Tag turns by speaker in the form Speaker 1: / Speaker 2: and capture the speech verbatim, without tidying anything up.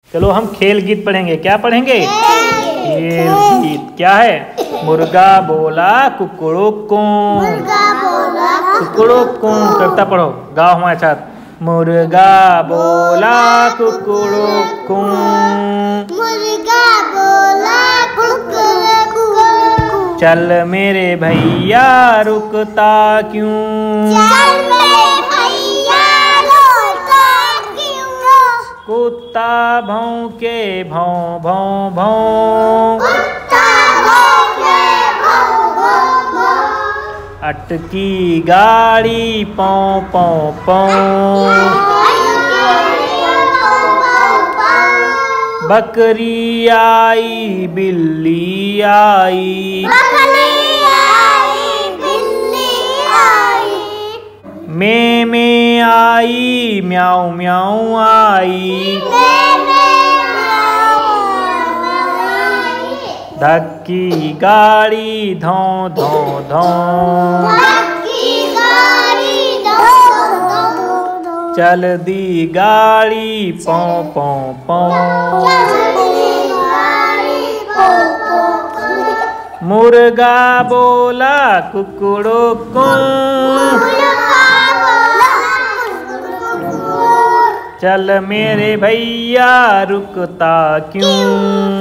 Speaker 1: चलो हम खेल गीत पढ़ेंगे। क्या पढ़ेंगे? खेल गीत। क्या है? मुर्गा बोला कुकड़ुकू, कुकड़ुकू। कविता पढ़ो, गाओ हमारे साथ। मुर्गा बोला कुकड़ुकू,
Speaker 2: मुर्गा बोला कुकड़ुकू,
Speaker 1: चल मेरे भैया रुकता क्यों,
Speaker 2: चल मेरे भैया रुकता क्यों,
Speaker 1: कुत्ता भौंके भौं भौं भौं,
Speaker 2: कुत्ता भौंके भौं भौं भौं,
Speaker 1: अटकी गाड़ी पौ पौ पौ, बकरी आई बिल्ली आई,
Speaker 2: बकरी आई बिल्ली आई,
Speaker 1: मैं मैं आई म्याऊं म्याऊं आई,
Speaker 2: मैं मैं आई,
Speaker 1: धक्की गाड़ी धौं धौं धौं,
Speaker 2: धक्की गाड़ी दो दो दो,
Speaker 1: चल दी गाड़ी पौ पौ पौ,
Speaker 2: चलती गाड़ी पो पो पो,
Speaker 1: मुर्गा बोला कुकड़ुकू,
Speaker 2: मुर्गा बोला कुकड़ुकू,
Speaker 1: चल मेरे भैया रुकता क्यों,